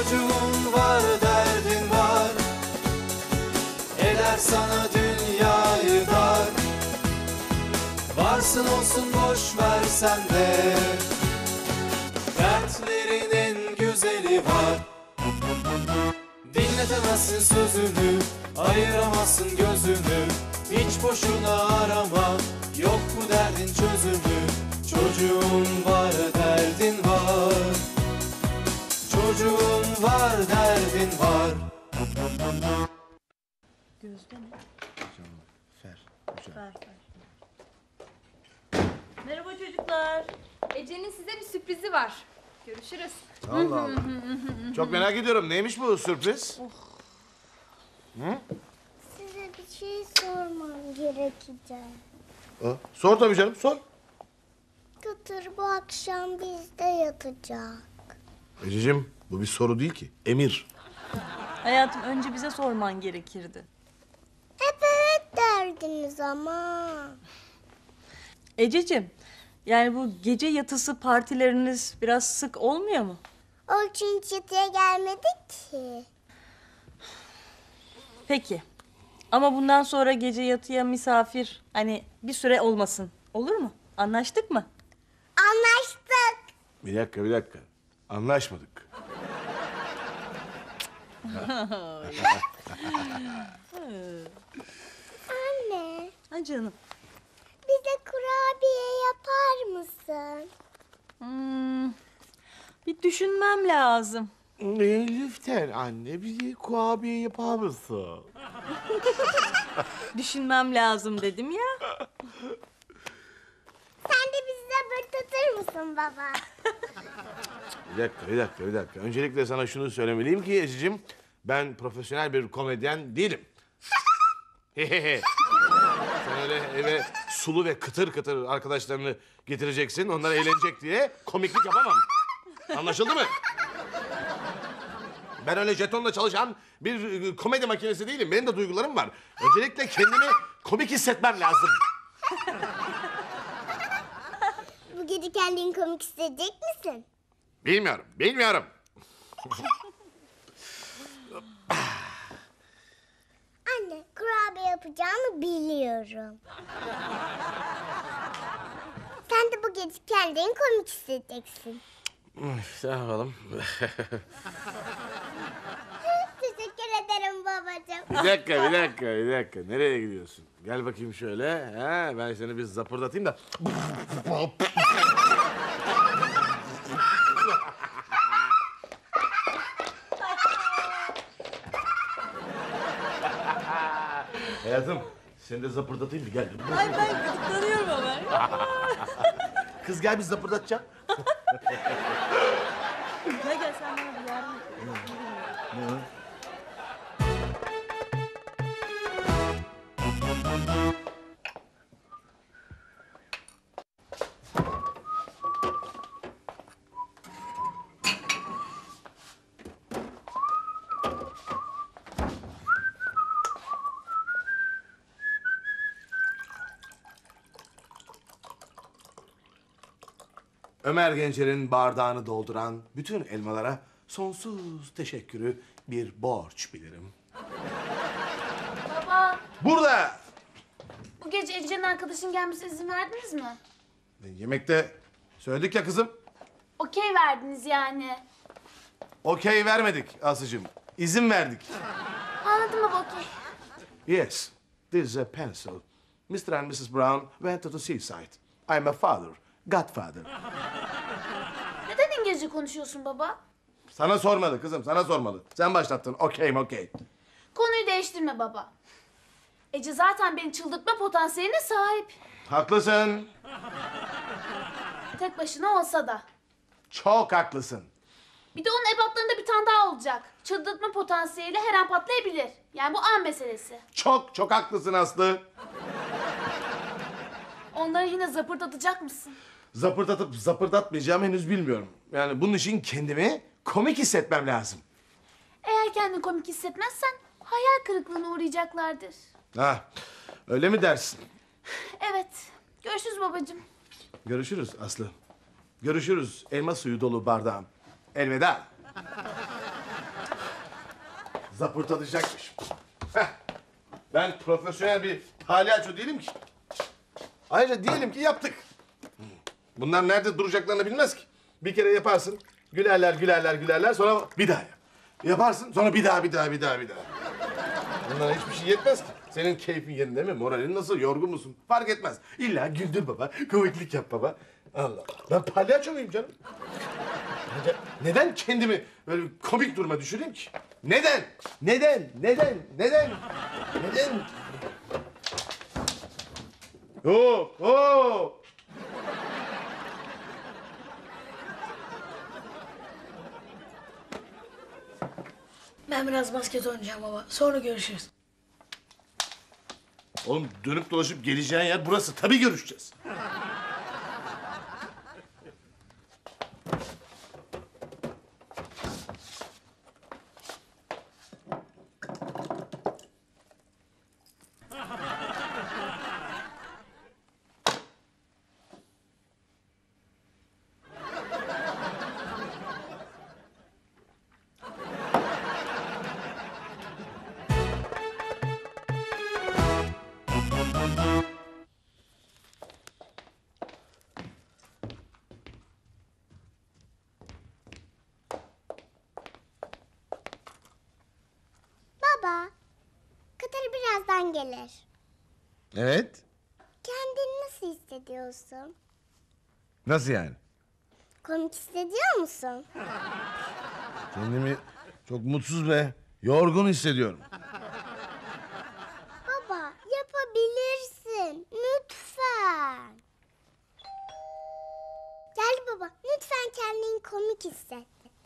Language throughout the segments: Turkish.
Çocuğun var, derdin var, eder sana dünyayı dar. Varsın olsun boş ver sen de, dertlerin en güzeli var. Dinletemezsin sözünü, ayıramazsın gözünü, hiç boşuna arama, yok bu derdin çözümü. Çocuğun var, derdin var, çocuğun var, derdin var. Gözde ne? Fer. Güzel. Fer. Merhaba çocuklar. Ece'nin size bir sürprizi var. Görüşürüz. Allah Allah. Çok merak ediyorum. Neymiş bu sürpriz? Size bir şey sormam gerekecek. Sor tabii canım, sor. Kıtır bu akşam bizde yatacak. Ececiğim, bu bir soru değil ki. Emir. Hayatım önce bize sorman gerekirdi. Hep evet derdiniz ama. Ececiğim, yani bu gece yatısı partileriniz biraz sık olmuyor mu? O için çatıya gelmedik ki. Peki. Ama bundan sonra gece yatıya misafir hani bir süre olmasın. Olur mu? Anlaştık mı? Anlaştık. Bir dakika. Anlaşmadık. Anne, Ha canım. bize kurabiye yapar mısın? Bir düşünmem lazım. Lütfen anne, bir kurabiye yapar mısın? Düşünmem lazım dedim ya. Sen de bizi zıbırtatır mısın baba? Bir dakika. Öncelikle sana şunu söylemeliyim ki Ececiğim, ben profesyonel bir komedyen değilim. Sen öyle eve sulu ve kıtır kıtır arkadaşlarını getireceksin, onlar eğlenecek diye komiklik yapamam. Anlaşıldı mı? Ben öyle jetonla çalışan bir komedi makinesi değilim. Benim de duygularım var. Öncelikle kendimi komik hissetmem lazım. Bu gece kendini komik hissedecek misin? Bilmiyorum. Anne, kurabiye yapacağını biliyorum. Sen de bu gece kendini komik hissedeceksin. Ne yapalım? Teşekkür ederim babacığım. Bir dakika. Nereye gidiyorsun? Gel bakayım şöyle. Ha, ben seni bir zapırdatayım da. Hayatım, seni de zapırdatayım mı? Gel. Ay ben gıdıklanıyorum ama. Kız gel, biz zapırdatacağım. Gel sen bana bir yardım et. Ömer Gencer'in bardağını dolduran bütün elmalara sonsuz teşekkürü bir borç bilirim. Baba, Burada! bu gece Ece'nin arkadaşın gelmesine izin verdiniz mi? Yemekte söyledik ya kızım. Okey verdiniz yani. Okey vermedik Aslı'cığım. İzin verdik. Anladım baba, okey. Yes, this is a pencil. Mr. and Mrs. Brown went to the seaside. I'm a father, godfather. Neden İngilizce konuşuyorsun baba? Sana sormadı kızım, sana sormadı. Sen başlattın, okey. Konuyu değiştirme baba. Ece zaten beni çıldırtma potansiyeline sahip. Haklısın, Tek başına olsa da. çok haklısın. Bir de onun ebatlarında bir tane daha olacak. Çıldırtma potansiyeliyle her an patlayabilir. Yani bu an meselesi. Çok haklısın Aslı. Onları yine zapırdatacak mısın? Zapırdatıp zapırdatmayacağım henüz bilmiyorum. Yani bunun için kendimi komik hissetmem lazım. Eğer kendini komik hissetmezsen hayal kırıklığına uğrayacaklardır. Ha, öyle mi dersin? Evet. Görüşürüz babacığım. Görüşürüz Aslı. Görüşürüz elma suyu dolu bardağım. Elveda. zapırtılacakmış. Heh. Ben profesyonel bir palyaço değilim ki. Ayrıca diyelim ki yaptık. Bunlar nerede duracaklarını bilmez ki. Bir kere yaparsın, gülerler, gülerler, gülerler, sonra bir daha yap. Yaparsın, sonra bir daha. Bunlara hiçbir şey yetmez ki. Senin keyfin yerinde mi? Moralin nasıl? Yorgun musun? Fark etmez. İlla güldür baba, komiklik yap baba. Allah Allah. Ben palyaço muyum canım? Neden kendimi böyle bir komik duruma düşüreyim ki? Neden? Oo. Ben biraz basket oynayacağım baba. Sonra görüşürüz. Oğlum dönüp dolaşıp geleceğin yer burası. Tabii görüşeceğiz. Baba, Katar birazdan gelir. Evet. Kendini nasıl hissediyorsun? Nasıl yani? Komik hissediyor musun? Kendimi çok mutsuz ve yorgun hissediyorum. Baba, yapabilirsin. Lütfen. Gel baba, lütfen kendini komik hisset.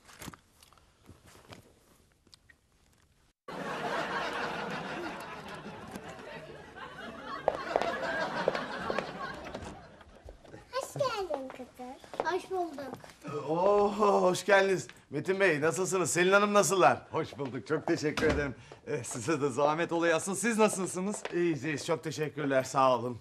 Hoş geldin Katar. Hoş bulduk. Oo, hoş geldiniz. Metin Bey nasılsınız? Selin Hanım nasıllar? Hoş bulduk. Çok teşekkür ederim. Size de zahmet olayasın. Siz nasılsınız? İyiyiz. Çok teşekkürler. Sağ olun.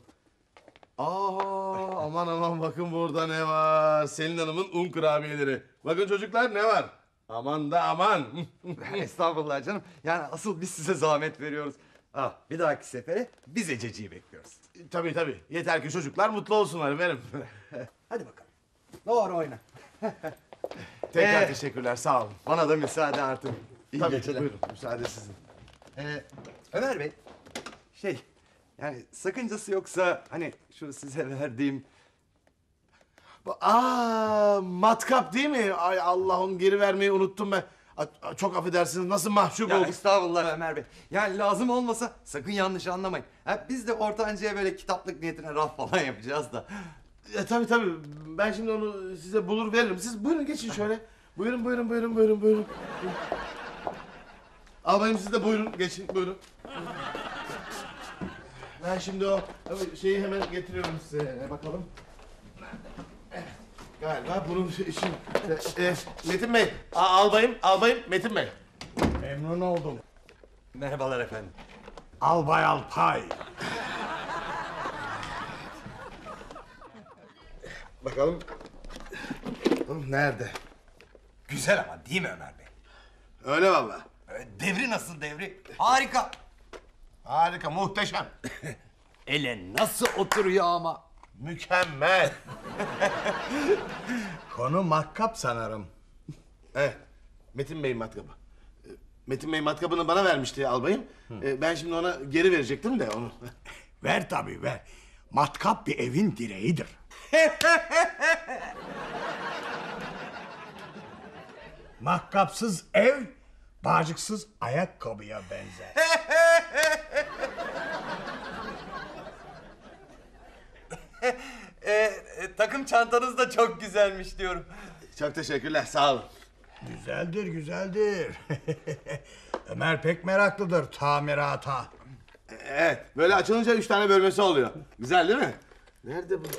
Aman bakın burada ne var? Selin Hanım'ın un kurabiyeleri. Bakın çocuklar ne var? Aman da aman. Estağfurullah canım. Yani asıl biz size zahmet veriyoruz. Bir dahaki sefere biz Ececi'yi bekliyoruz. Tabii. Yeter ki çocuklar mutlu olsunlar efendim. Hadi bakalım. Doğru oyna. Tekrar teşekkürler. Sağ olun. Bana da müsaade artık. İyi Tabii, geceler. buyurun. Müsaade sizin. Ömer Bey. Yani sakıncası yoksa hani şu size verdiğim... Matkap değil mi? Ay Allah'ım geri vermeyi unuttum ben. Çok affedersiniz. Nasıl mahcup Ya oldum. estağfurullah Ömer Bey. Yani lazım olmasa sakın yanlış anlamayın. Biz de ortancaya böyle kitaplık niyetine raf falan yapacağız da. Tabii. Ben şimdi onu size bulur veririm. Siz buyurun geçin şöyle. Buyurun. Albayım siz de buyurun. Geçin buyurun. Ben şimdi o şeyi hemen getiriyorum size. Bakalım. Evet. Galiba bunun için... Metin Bey. Albayım Metin Bey. Memnun oldum. Merhabalar efendim. Albay Alpay. Bakalım. Nerede? Güzel ama değil mi Ömer Bey? Öyle vallahi. Devri nasıl devri? Harika. Harika, muhteşem. Ele nasıl oturuyor ama? Mükemmel. Konu makkap sanırım. Evet. Metin Bey matkabı. Metin Bey matkabını bana vermişti albayım. Ben şimdi ona geri verecektim de onu. Ver tabii ver. Matkap bir evin direğidir. Makkapsız ev, bağcıksız ayakkabıya benzer. Takım çantanız da çok güzelmiş diyorum. Çok teşekkürler, sağ olun. Güzeldir. Ömer pek meraklıdır tamirata. Evet, böyle açılınca 3 tane bölmesi oluyor. Güzel değil mi? Nerede bu?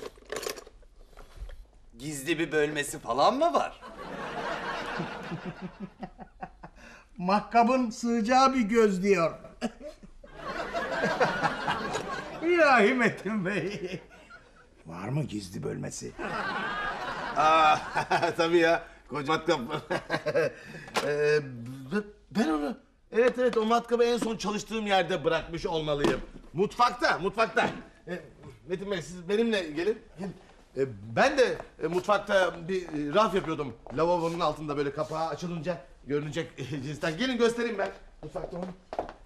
Gizli bir bölmesi falan mı var? Makkabın sığacağı bir göz diyor. İlahi Metin Bey. Var mı gizli bölmesi? Tabii ya, koca matkap. Ben onu Evet o matkabı en son çalıştığım yerde bırakmış olmalıyım. Mutfakta. Metin Bey siz benimle gelin. Ben de mutfakta bir raf yapıyordum. Lavabonun altında böyle kapağı açılınca görünecek cinsten. Gelin göstereyim ben mutfakta onu.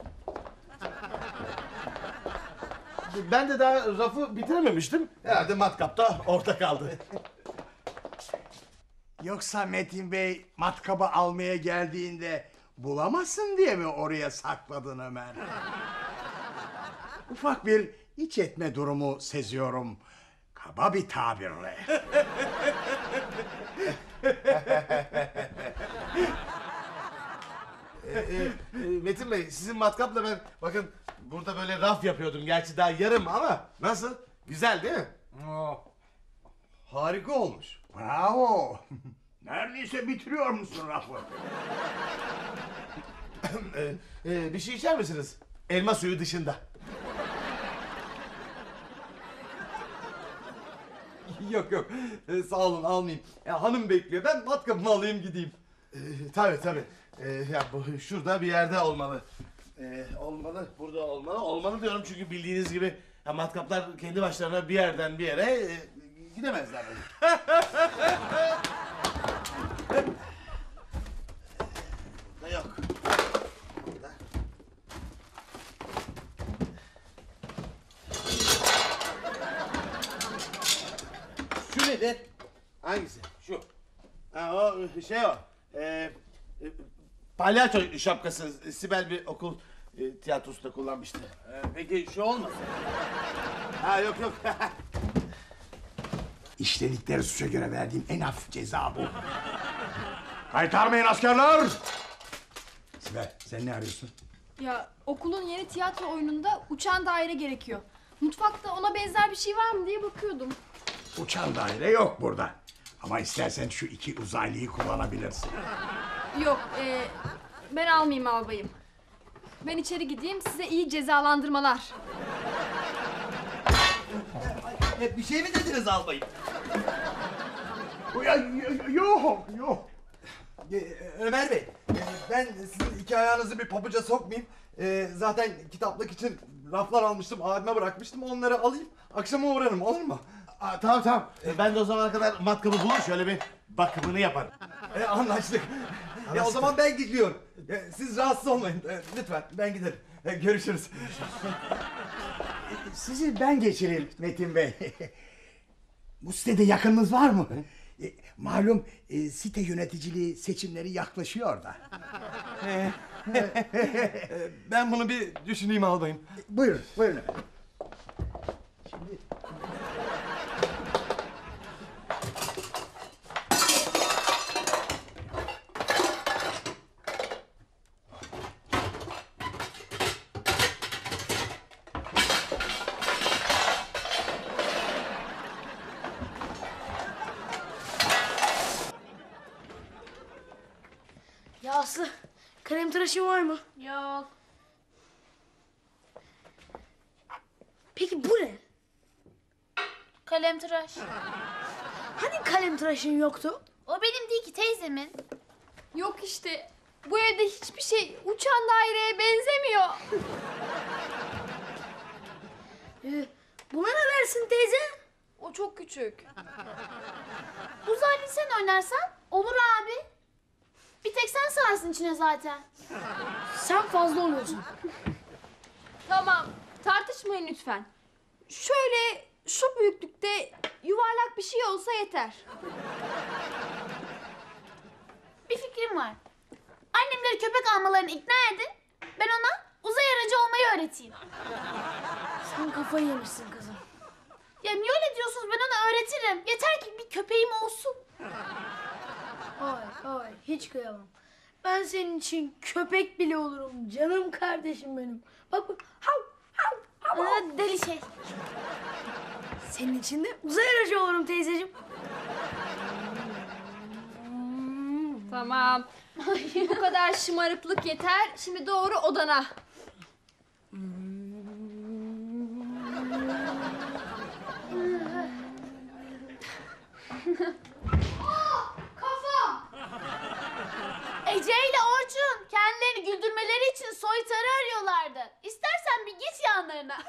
Ben de daha rafı bitirememiştim. Herhalde matkapta orada kaldı. Yoksa Metin Bey matkabı almaya geldiğinde bulamazsın diye mi oraya sakladın Ömer? Ufak bir iç etme durumu seziyorum. Kaba bir tabirle. Metin Bey sizin matkapla ben bakın burada böyle raf yapıyordum. Gerçi daha yarım ama nasıl? Güzel değil mi? Harika olmuş. Bravo. Neredeyse bitiriyor musun rafı? Bir şey içer misiniz? Elma suyu dışında. Yok. Sağ olun almayayım. Hanım bekliyor. Ben matkabımı alayım gideyim. Tabii. Ya bu şurada bir yerde olmalı. Olmalı. Burada olmalı. Olmalı diyorum çünkü bildiğiniz gibi ya matkaplar kendi başlarına bir yerden bir yere gidemezler. Burada yok. Burada. Şu nedir? Hangisi? Şu. Ha, o şey o. Palyaço şapkası Sibel bir okul tiyatrosunda kullanmıştı. Peki şu olmasın? Ha yok. İşledikleri suça göre verdiğim en hafif ceza bu. Kaytarmayın askerler! Sibel sen ne arıyorsun? Ya okulun yeni tiyatro oyununda uçan daire gerekiyor. Mutfakta ona benzer bir şey var mı diye bakıyordum. Uçan daire yok burada. Ama istersen şu iki uzaylıyı kullanabilirsin. Yok, ben almayayım albayım. Ben içeri gideyim, size iyi cezalandırmalar. Bir şey mi dediniz albayım? Yok. Ömer Bey, ben sizin iki ayağınızı bir pabuca sokmayayım. Zaten kitaplık için raflar almıştım, abime bırakmıştım. Onları alayım, akşama uğrarım, olur mu? Tamam. Ben de o zamana kadar matkabı bulur şöyle bir bakımını yaparım. Anlaştık. O zaman ben gidiyorum. Siz rahatsız olmayın. Lütfen, ben giderim. Görüşürüz. Sizi ben geçireyim Metin Bey. Bu sitede yakınınız var mı? Malum site yöneticiliği seçimleri yaklaşıyor da. Ben bunu bir düşüneyim albayım. Buyurun efendim. Ya Aslı, kalem tıraşın var mı? Yok. Peki bu ne? Kalem tıraş. Hani kalem tıraşın yoktu? O benim değil ki teyzemin. Yok işte, bu evde hiçbir şey uçan daireye benzemiyor. Buna ne dersin teyze? O çok küçük. Uzaylı sen oynarsan olur abi. Bir tek sen sığarsın içine zaten. Sen fazla oluyorsun. Tamam, tartışmayın lütfen. Şöyle şu büyüklükte yuvarlak bir şey olsa yeter. Bir fikrim var. Annemleri köpek almalarını ikna edin. Ben ona uzay aracı olmayı öğreteyim. Sen kafayı yemişsin kızım. Ya niye öyle diyorsunuz? Ben ona öğretirim. Yeter ki bir köpeğim olsun. Ay hiç kıyamam. Ben senin için köpek bile olurum canım kardeşim benim. Bak hav hav hav. Deli şey. Senin için de uzay aracı olurum teyzeciğim. Tamam. Bu kadar şımarıklık yeter. Şimdi doğru odana. Ece ile Orçun kendilerini seni güldürmeleri için soytarı arıyorlardı. İstersen bir git yanlarına.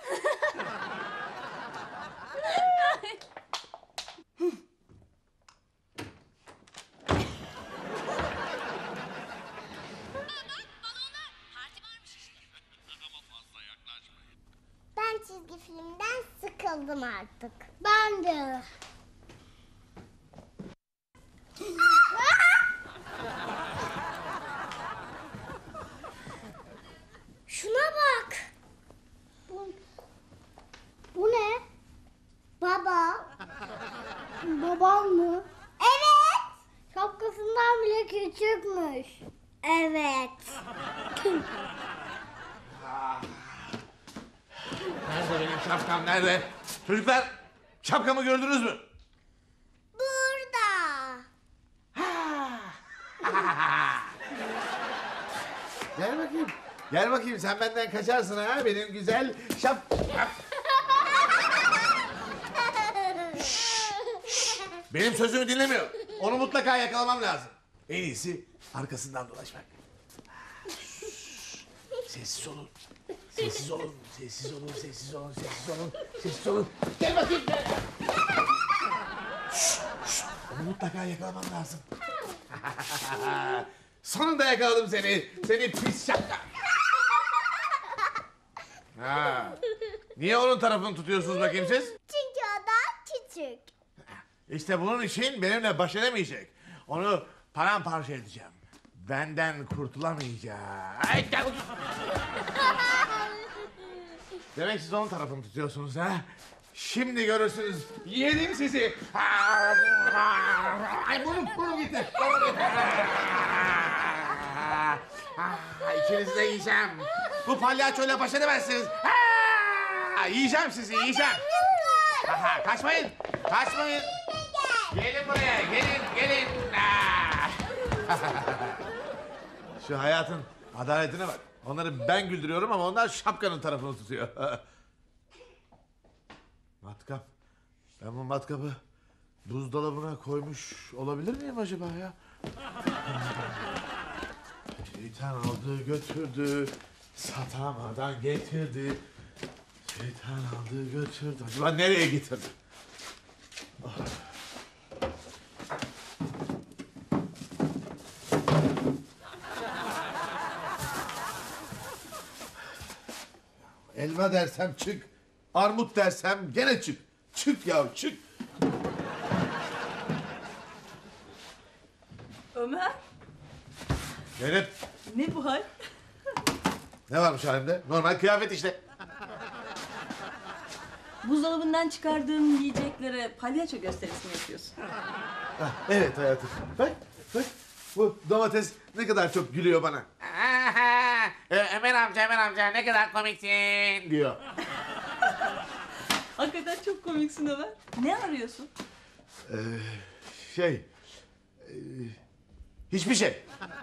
Ben çizgi filmden sıkıldım artık. Ben de. Şuna bak. Bu ne? Baba. Babam mı? Evet. Şapkasından bile küçükmüş. Evet. Nerede benim şapkam, nerede? Çocuklar, şapkamı gördünüz mü? Burada. Gel bakayım. Gel bakayım, sen benden kaçarsın ha benim güzel Benim sözümü dinlemiyor. Onu mutlaka yakalamam lazım. En iyisi arkasından dolaşmak. Sessiz olun. Sessiz olun. Sessiz olun. Sessiz olun. Sessiz olun. Sessiz olun. Gel bakayım. Onu mutlaka yakalamam lazım. Sonunda yakaladım seni. Seni pis şapka. Ha. Niye onun tarafını tutuyorsunuz bakayım siz? Çünkü o da küçük. İşte bunun için benimle baş edemeyecek. Onu paramparça edeceğim. Benden kurtulamayacak. Ay, gel bakayım. Demek siz onun tarafını tutuyorsunuz ha? Şimdi görürsünüz. Yedim sizi. Ay bunu getir. İkinizi de yiyeceğim. Bu palyaçoyla baş edemezsiniz. Yiyeceğim sizi, yiyeceğim. Kaçmayın, kaçmayın. Gelin buraya, gelin. Şu hayatın adaletine bak. Onları ben güldürüyorum ama onlar şapkanın tarafını tutuyor. Matkap. Ben bu matkapı buzdolabına koymuş olabilir miyim acaba ya? Şeytan aldı götürdü. Satamadan getirdi. Şeytan aldı götürdü. Acaba nereye getirdi? Oh. Elma dersem çık. Armut dersem gene çık. Çık ya çık. Ömer, Zeynep, ne bu hal? ne varmış halimde? Normal kıyafet işte. Buzdolabından çıkardığın yiyeceklere palyaço gösterisi mi yapıyorsun? Evet hayatım. Bak. Bu domates ne kadar çok gülüyor bana. Ömer amca ne kadar komiksin diyor. Hakikaten çok komiksin Ömer. Ne arıyorsun? Hiçbir şey.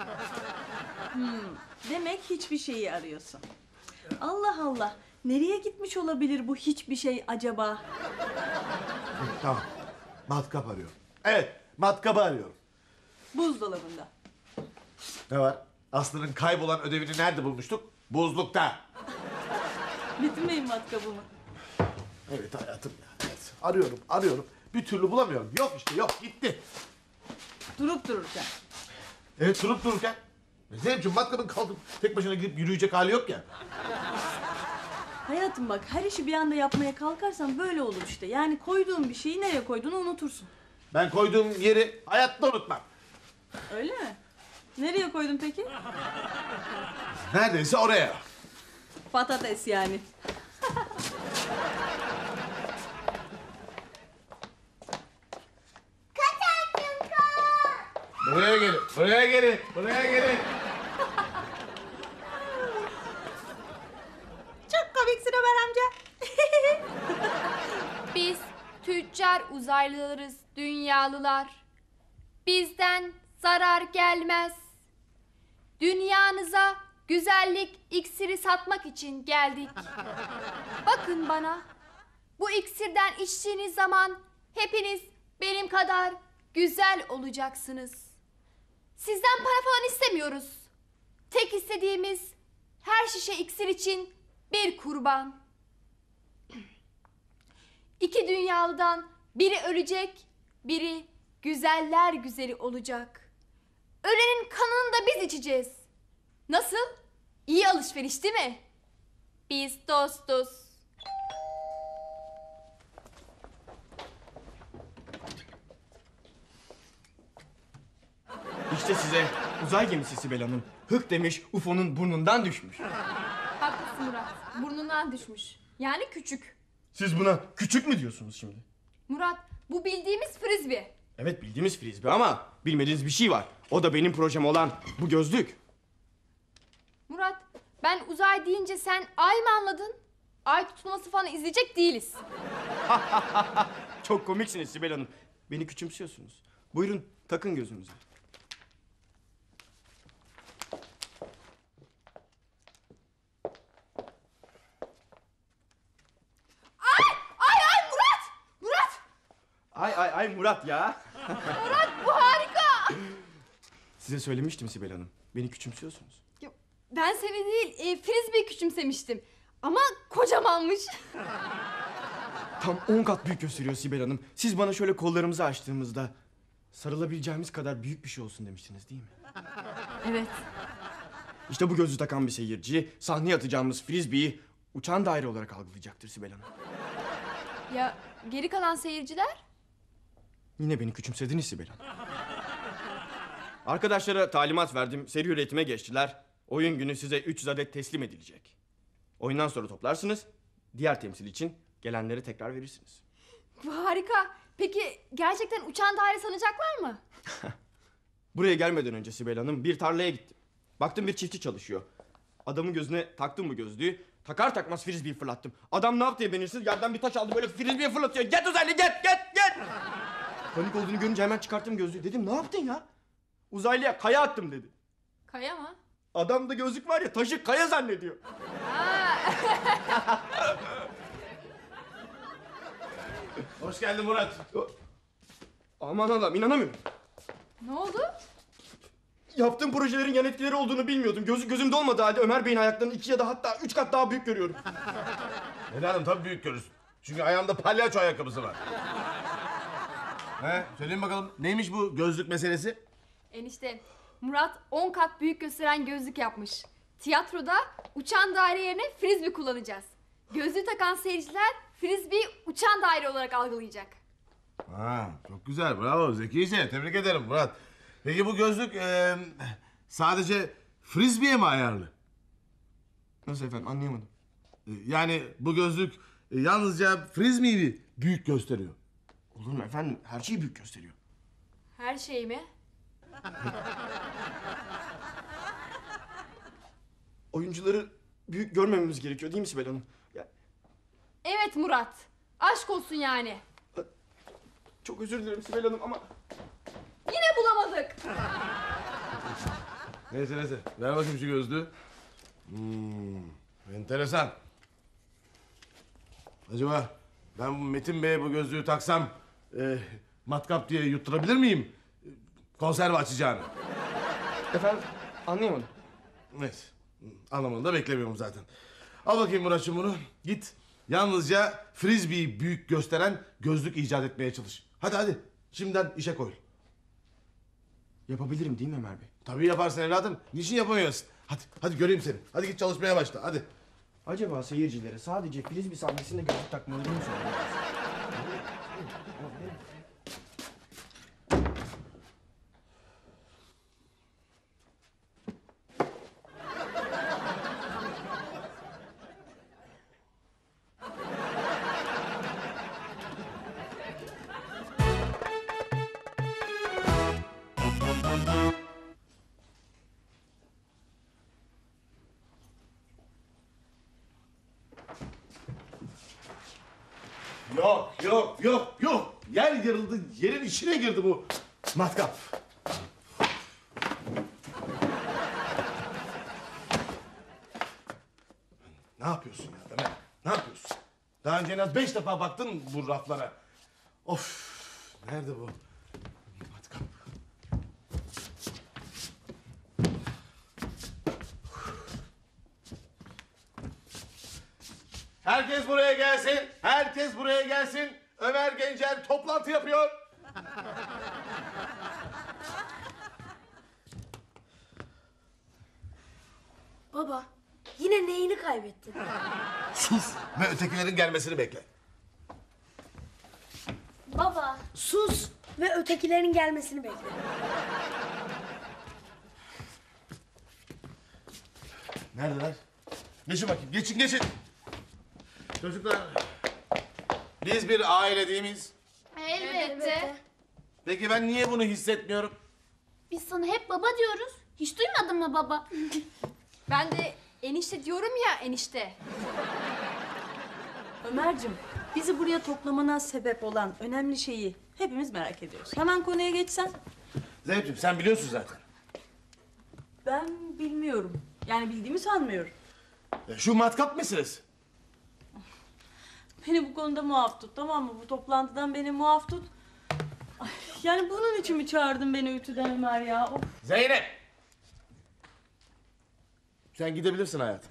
Demek hiçbir şeyi arıyorsun. Allah Allah. Nereye gitmiş olabilir bu hiçbir şey acaba? Tamam. Matkap arıyorum. Evet, matkabı arıyorum. Buzdolabında. Ne var? Aslı'nın kaybolan ödevini nerede bulmuştuk? Buzlukta. Metin Bey'in matkabı mı? Evet hayatım. Evet. Arıyorum. Bir türlü bulamıyorum. Yok işte yok gitti. Durup dururken. Evet durup dururken. Zeynep'ciğim matkabın kalkıp tek başına gidip yürüyecek hali yok ya. Hayatım bak, her işi bir anda yapmaya kalkarsan böyle olur işte. Yani koyduğun bir şeyi nereye koyduğunu unutursun. Ben koyduğum yeri hayatta unutmam. Öyle mi? Nereye koydun peki? Neredeyse oraya. Patates yani. Buraya gelin. Çok komiksin Ömer amca. Biz tüccar uzaylılarız dünyalılar. Bizden zarar gelmez. Dünyanıza güzellik iksiri satmak için geldik. Bakın bana. Bu iksirden içtiğiniz zaman hepiniz benim kadar güzel olacaksınız. Sizden para falan istemiyoruz. tek istediğimiz her şişe iksir için bir kurban. İki dünyalıdan biri ölecek, biri güzeller güzeli olacak. Ölenin kanını da biz içeceğiz. Nasıl? İyi alışveriş değil mi? Biz dostuz. İşte size uzay gemisi Sibel Hanım. Hık demiş, UFO'nun burnundan düşmüş. Haklısın Murat. Burnundan düşmüş. Yani küçük. Siz buna küçük mü diyorsunuz şimdi? Murat, bu bildiğimiz frisbee. Evet, bildiğimiz frisbee ama bilmediğiniz bir şey var. O da benim projem olan bu gözlük. Murat, ben uzay deyince sen ay mı anladın? Ay tutulması falan izleyecek değiliz. Çok komiksiniz Sibel Hanım. Beni küçümsüyorsunuz. Buyurun takın gözünüze. Ay Murat! Murat! Ay Murat ya. Murat bu harika! Size söylemiştim Sibel Hanım. Beni küçümsüyorsunuz. Ya, ben seni değil, frisbee küçümsemiştim. Ama kocamanmış. Tam 10 kat büyük gösteriyor Sibel Hanım. Siz bana şöyle kollarımızı açtığımızda sarılabileceğimiz kadar büyük bir şey olsun demiştiniz değil mi? Evet. İşte bu gözlüğü takan bir seyirci sahneye atacağımız frisbee'yi uçan daire olarak algılayacaktır Sibel Hanım. Ya geri kalan seyirciler? Yine beni küçümsediniz Sibel Hanım. Arkadaşlara talimat verdim. Seri üretime geçtiler. Oyun günü size 300 adet teslim edilecek. Oyundan sonra toplarsınız. Diğer temsil için gelenlere tekrar verirsiniz. Bu harika. Peki gerçekten uçan daire sanacaklar mı? Buraya gelmeden önce Sibel Hanım bir tarlaya gittim. Baktım bir çiftçi çalışıyor. Adamın gözüne taktım bu gözlüğü. Takar takmaz frisbee fırlattım. Adam ne yaptı diye benirsiniz? Yerden bir taş aldı böyle frisbee fırlatıyor. Get uzaylı get. Panik olduğunu görünce hemen çıkarttım gözlüğü. Dedim ne yaptın ya? Uzaylıya kaya attım dedi. Kaya mı? Adamda gözlük var ya taşı kaya zannediyor. Hoş geldin Murat. Aman Allah'ım inanamıyorum. Ne oldu? Yaptığım projelerin yan etkileri olduğunu bilmiyordum. Gözümde olmadığı halde Ömer Bey'in ayaklarını 2 ya da hatta 3 kat daha büyük görüyorum. Evladım tabii büyük görürsün. Çünkü ayağında palyaço ayakkabısı var. Söyleyin bakalım neymiş bu gözlük meselesi? Enişte, Murat 10 kat büyük gösteren gözlük yapmış. Tiyatroda uçan daire yerine frisbee kullanacağız. Gözlüğü takan seyirciler frisbee uçan daire olarak algılayacak. Çok güzel, bravo, zekice, tebrik ederim Murat. Peki bu gözlük sadece frisbee'ye mi ayarlı? Nasıl efendim anlayamadım. Yani bu gözlük yalnızca frisbee'yi büyük gösteriyor. Olur mu efendim her şeyi büyük gösteriyor. Her şey mi? Oyuncuları büyük görmememiz gerekiyor değil mi Sibel Hanım? Ya, Evet Murat. Aşk olsun yani. çok özür dilerim Sibel Hanım ama... Yine bulamadık. Neyse, ver bakayım şu gözlüğü. Enteresan. Acaba ben bu Metin Bey'e bu gözlüğü taksam... matkap diye yutturabilir miyim? Konserve açacağını. Efendim anlayamadım. Neyse. Anlamanı da beklemiyorum zaten. Al bakayım Muratçım bunu. Git. Yalnızca frisbee'yi büyük gösteren gözlük icat etmeye çalış. Hadi. Şimdiden işe koyul. Yapabilirim değil mi Ömer Bey? Tabii yaparsın evladım. Niçin yapamıyorsun? Hadi göreyim seni. Hadi git çalışmaya başla. Hadi. Acaba seyircilere sadece frisbee sahnesinde gözlük takmalarını mı söylüyorsunuz? Yok. Yer yarıldı. Yerin içine girdi bu matkap. Ne yapıyorsun ya Ömer? Ne yapıyorsun? Daha önce en az 5 defa baktın bu raflara. Of! Nerede bu matkap? Herkes buraya gelsin. Herkes buraya gelsin. Ömer Gencer toplantı yapıyor. Baba, yine neyini kaybettin? Sus ve ötekilerin gelmesini bekle. Baba. Sus ve ötekilerin gelmesini bekle. Neredeler? Geçin bakayım. Geçin geçin. Çocuklar. Biz bir aile değil miyiz? Elbette. Peki ben niye bunu hissetmiyorum? Biz sana hep baba diyoruz. Hiç duymadın mı baba? Ben de enişte diyorum ya enişte. Ömer'cim, bizi buraya toplamana sebep olan önemli şeyi hepimiz merak ediyoruz. Hemen konuya geçsen. Zeynep'ciğim sen biliyorsun zaten. Ben bilmiyorum. Yani bildiğimi sanmıyorum. Şu matkap meselesi. Beni bu konuda muaf tut, tamam mı? Bu toplantıdan beni muaf tut. Ay, yani bunun için mi çağırdın beni ütüden Ömer ya? Of. Zeynep! Sen gidebilirsin hayatım.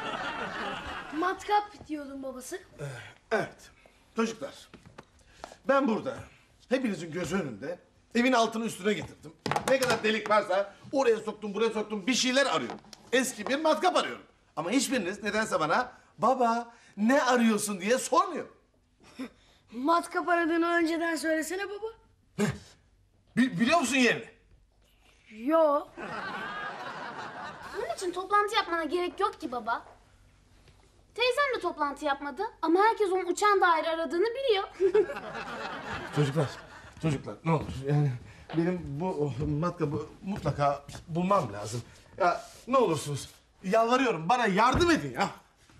Matkap diyordun babası. Evet. Çocuklar. Ben burada hepinizin gözü önünde evin altını üstüne getirdim. Ne kadar delik varsa oraya soktum buraya soktum bir şeyler arıyorum. Eski bir matkap arıyorum. Ama hiçbiriniz nedense bana baba ne arıyorsun diye sormuyor. Matkap aradığını önceden söylesene baba. Biliyor musun yerini? Yo. Bunun için toplantı yapmana gerek yok ki baba. Teyzem de toplantı yapmadı ama herkes onun uçan daire aradığını biliyor. Çocuklar ne olur yani benim bu matkabı mutlaka bulmam lazım. Ya ne olursunuz yalvarıyorum bana yardım edin ya.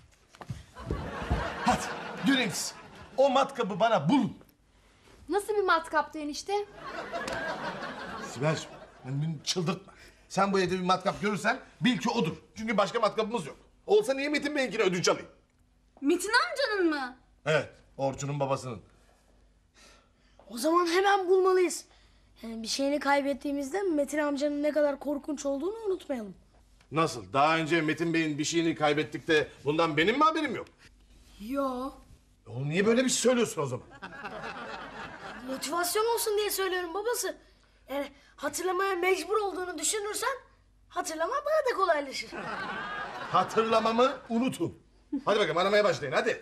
Hadi göreyim siz. O matkabı bana bulun. Nasıl bir matkaptı enişte? Sibel'cim beni çıldırtma. Sen bu evde bir matkap görürsen bil ki odur. Çünkü başka matkabımız yok. Olsa niye Metin Bey'inkini ödünç alayım? Metin amcanın mı? Evet Orçun'un babasının. O zaman hemen bulmalıyız. Yani bir şeyini kaybettiğimizde Metin amcanın ne kadar korkunç olduğunu unutmayalım. Nasıl? Daha önce Metin Bey'in bir şeyini kaybettik de bundan benim mi haberim yok? Yo. Oğlum niye böyle bir şey söylüyorsun o zaman? Motivasyon olsun diye söylüyorum babası. Yani hatırlamaya mecbur olduğunu düşünürsen hatırlama daha da kolaylaşır. Hatırlamamı unutun. Hadi bakalım aramaya başlayın hadi.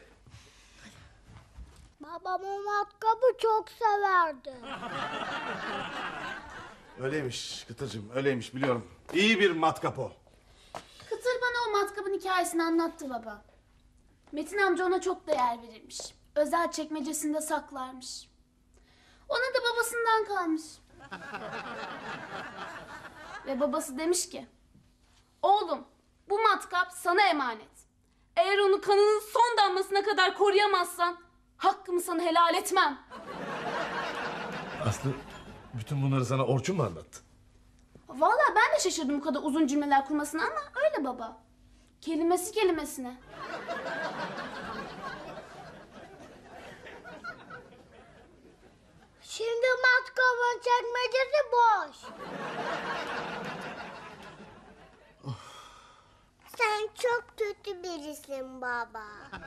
Babam o matkabı çok severdi. Öyleymiş Kıtırcığım öyleymiş biliyorum. İyi bir matkap o. Kıtır bana o matkabın hikayesini anlattı baba. Metin amca ona çok değer verirmiş. Özel çekmecesinde saklarmış. Ona da babasından kalmış. Ve babası demiş ki... Oğlum bu matkap sana emanet. Eğer onu kanının son damlasına kadar koruyamazsan... Hakkımı sana helal etmem. Aslı bütün bunları sana Orçun mu anlattı? Vallahi ben de şaşırdım bu kadar uzun cümleler kurmasına ama öyle baba. Kelimesi kelimesine. Şimdi matkabın çekmecesi boş. Sen çok kötü birisin baba.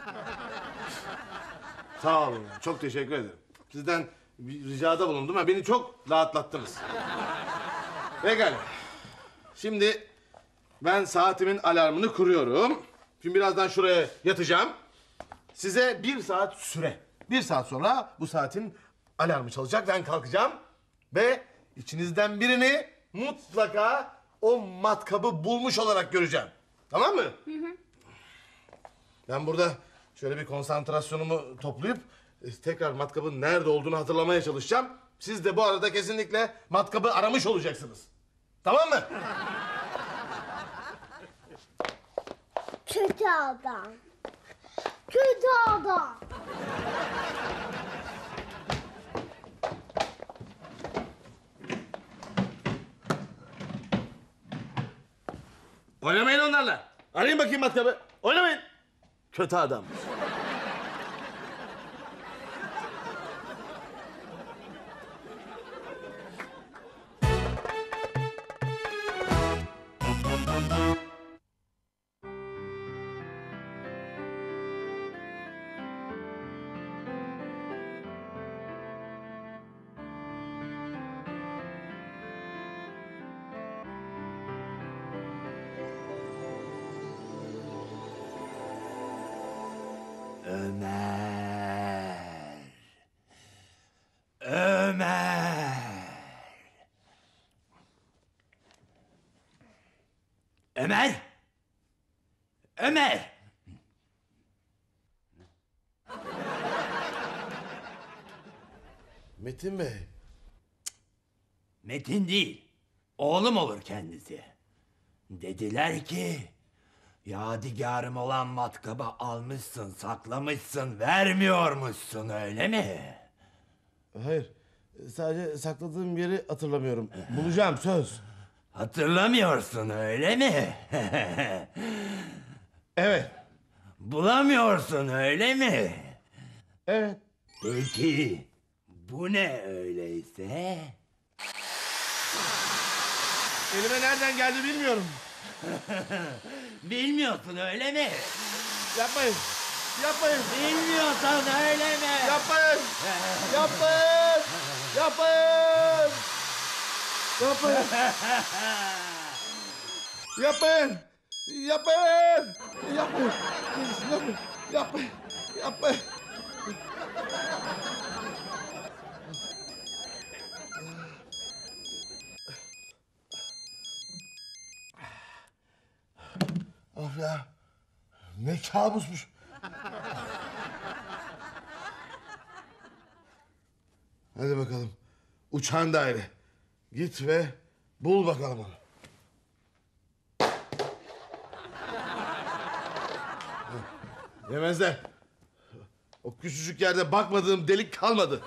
Sağ olun çok teşekkür ederim. Sizden bir ricada bulundum ama beni çok rahatlattınız. Pekala. Şimdi ben saatimin alarmını kuruyorum. Şimdi birazdan şuraya yatacağım. Size 1 saat süre. 1 saat sonra bu saatin alarmı çalacak. Ben kalkacağım. Ve içinizden birini mutlaka o matkabı bulmuş olarak göreceğim. Tamam mı? Hı hı. Ben burada şöyle bir konsantrasyonumu toplayıp tekrar matkabın nerede olduğunu hatırlamaya çalışacağım. Siz de bu arada kesinlikle matkabı aramış olacaksınız. Tamam mı? Kötü adam. Kötü adam. Oynamayın onlarla. Arayın bakayım matkabı. Oynamayın. Kötü adam. Ömer! Ömer! Metin Bey. Metin değil. Oğlum olur kendisi. Dediler ki... Yadigarım olan matkabı almışsın, saklamışsın, vermiyormuşsun, öyle mi? Hayır. Sadece sakladığım yeri hatırlamıyorum. Bulacağım, söz. Hatırlamıyorsun, öyle mi? Evet. Bulamıyorsun, öyle mi? Evet. Peki, bu ne öyleyse? Elime nereden geldi bilmiyorum. Bilmiyorsun, öyle mi? Yapmayın. Yapmayın. Bilmiyorsan öyle mi? Yapmayın. Yapmayın. Yapmayın. Yapmayın. Yapmayın. Yapmayın. Yapmayın. Yapmayın. Yapmayın. Yapmayın. Of ya. Ne kabusmuş. Hadi bakalım. Uçan daire. Git ve bul bakalım onu. Yemezler. O küçücük yerde bakmadığım delik kalmadı.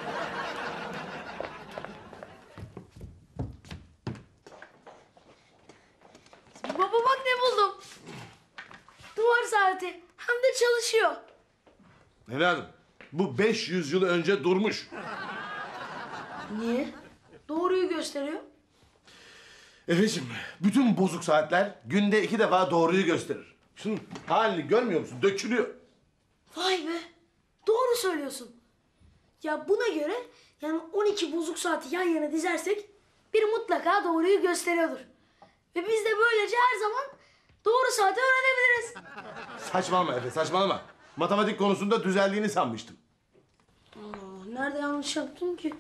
Baba bak ne buldum. Duvar saati. Hem de çalışıyor. Evladım, bu 500 yıl önce durmuş. Niye? Doğruyu gösteriyor. Efeciğim, bütün bozuk saatler günde 2 defa doğruyu gösterir. Şunun halini görmüyor musun? Dökülüyor. Vay be. Doğru söylüyorsun. Ya buna göre yani 12 bozuk saati yan yana dizersek biri mutlaka doğruyu gösteriyordur. Ve biz de böylece her zaman doğru saati öğrenebiliriz. Saçmalama Efe, saçmalama. Matematik konusunda düzeldiğini sanmıştım. Nerede yanlış yaptım ki?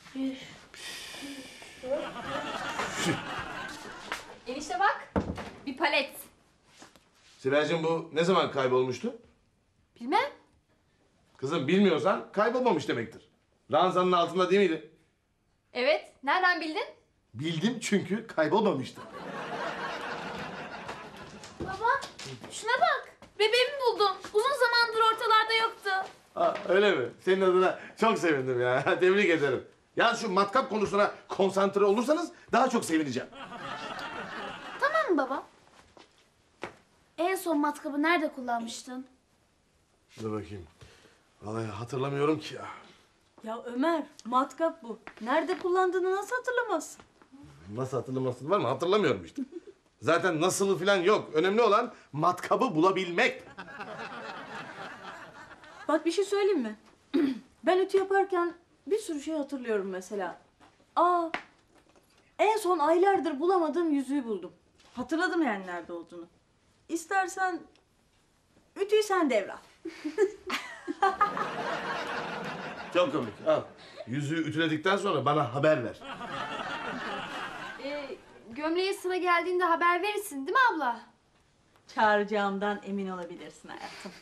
Enişte bak. Bir palet. Sibel'cim bu ne zaman kaybolmuştu? Bilmem. Kızım bilmiyorsan kaybolmamış demektir. Ranzanın altında değil miydi? Evet. Nereden bildin? Bildim çünkü kaybolmamıştı. Baba şuna bak. Bebeğimi buldum. Uzun zamandır ortalarda yoktu. Ha, öyle mi? Senin adına çok sevindim ya. Tebrik ederim. Yalnız şu matkap konusuna konsantre olursanız daha çok sevineceğim. Tamam mı baba? En son matkabı nerede kullanmıştın? Dur bakayım. Vallahi hatırlamıyorum ki ya. Ya Ömer, matkap bu. Nerede kullandığını nasıl hatırlamazsın? Nasıl hatırlamasın var mı? Hatırlamıyorum işte. Zaten nasılı falan yok. Önemli olan matkabı bulabilmek. Bak bir şey söyleyeyim mi? Ben ütü yaparken bir sürü şey hatırlıyorum mesela. En son aylardır bulamadığım yüzüğü buldum. Hatırladım yani nerede olduğunu. İstersen ütüyü sen devral. Çok komik. Al. Yüzüğü ütüledikten sonra bana haber ver. Gömleğe sıra geldiğinde haber verirsin değil mi abla? Çağıracağımdan emin olabilirsin hayatım.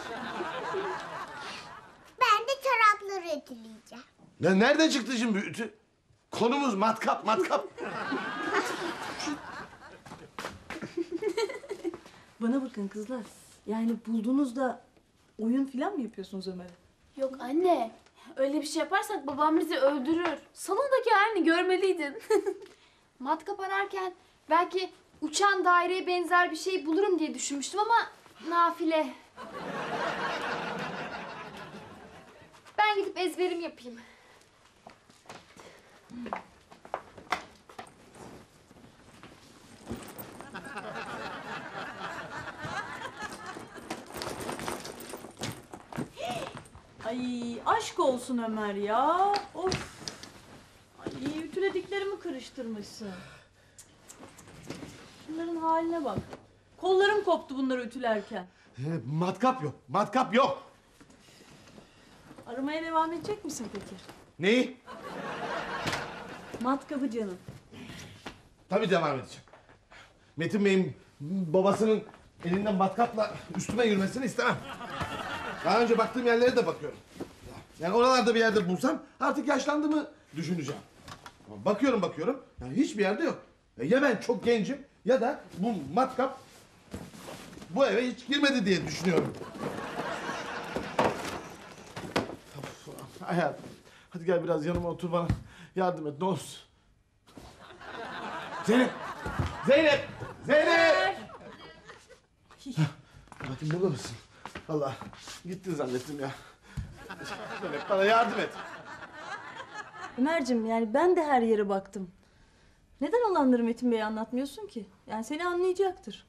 Ben de çorapları ütüleyeceğim. Ya nereden çıktı şimdi bu ütü? Konumuz matkap, matkap. Bana bakın kızlar. Yani buldunuz oyun falan mı yapıyorsunuz Ömer'e? Yok anne. Öyle bir şey yaparsak babam bizi öldürür. Salondaki halini görmeliydin. Matkap ararken belki uçan daireye benzer bir şey bulurum diye düşünmüştüm ama nafile. Ben gidip ezberim yapayım. Ay aşk olsun Ömer ya. Of. Ay ütülediklerimi karıştırmışsın. Şunların haline bak. Kollarım koptu bunları ütülerken. Matkap yok, matkap yok. Aramaya devam edecek misin peki? Neyi? Matkabı canım. Tabii devam edeceğim. Metin Bey'in babasının elinden matkapla üstüme yürümesini istemem. Daha önce baktığım yerlere de bakıyorum. Yani oralarda bir yerde bulsam artık yaşlandığımı düşüneceğim. Ama bakıyorum. Yani hiçbir yerde yok. Ya ben çok gencim ya da bu matkap bu eve hiç girmedi diye düşünüyorum. Hayatım, hadi gel biraz yanıma otur, bana yardım et ne olursun. Zeynep! Bakın burada mısın? Allah, gittin zannettim ya. Zeynep, bana yardım et. Ömerciğim, yani ben de her yere baktım. Neden olanları Metin Bey'e anlatmıyorsun ki? Yani seni anlayacaktır.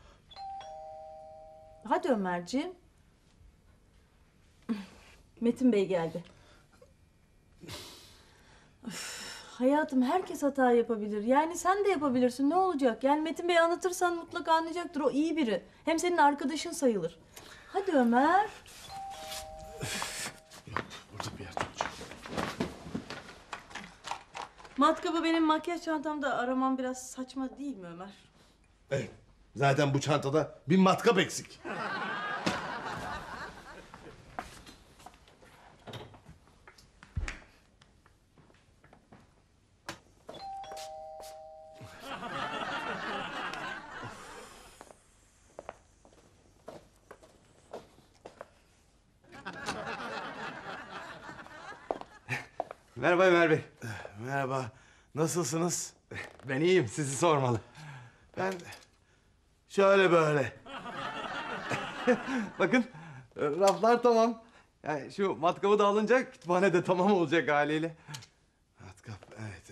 Hadi Ömerciğim. Metin Bey geldi. Üf, hayatım, herkes hata yapabilir. Yani sen de yapabilirsin, ne olacak? Yani Metin Bey'e anlatırsan mutlaka anlayacaktır. O iyi biri. Hem senin arkadaşın sayılır. Hadi Ömer. Burada bir yerde olacak. Matkabı benim makyaj çantamda aramam biraz saçma değil mi Ömer? Evet, zaten bu çantada bir matkap eksik. Merhaba Ömer Bey. Merhaba, nasılsınız? Ben iyiyim, sizi sormalı. Ben şöyle böyle. Bakın, raflar tamam. Yani şu matkabı da alınca kütüphane de tamam olacak haliyle. Matkap, evet.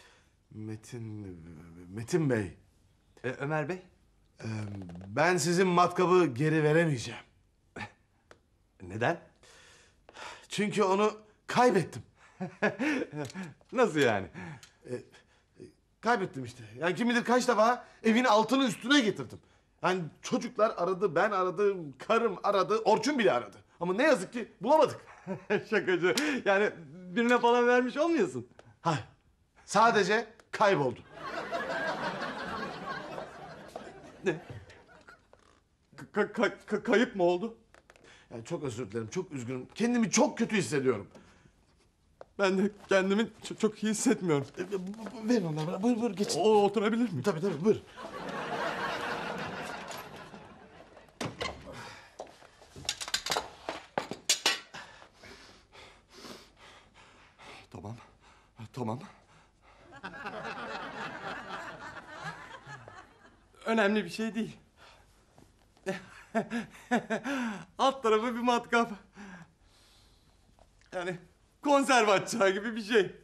Metin Bey. Ömer Bey? Ben sizin matkabı geri veremeyeceğim. Neden? Çünkü onu kaybettim. Nasıl yani? Kaybettim işte. Yani kim bilir kaç defa evin altını üstüne getirdim. Yani çocuklar aradı, ben aradım, karım aradı, Orçun bile aradı. Ama ne yazık ki bulamadık. Şakacı. Yani birine falan vermiş olmuyorsun. Hayır. Sadece kayboldu. Ne? Kayıp mı oldu? Yani çok özür dilerim, çok üzgünüm. Kendimi çok kötü hissediyorum. Ben de kendimi çok iyi hissetmiyorum. Verin onları bana. Buyur geçin. Oturabilir miyim? Tabii buyur. Tamam. Önemli bir şey değil. Alt tarafı bir matkap. Yani konserve atacağı gibi bir şey.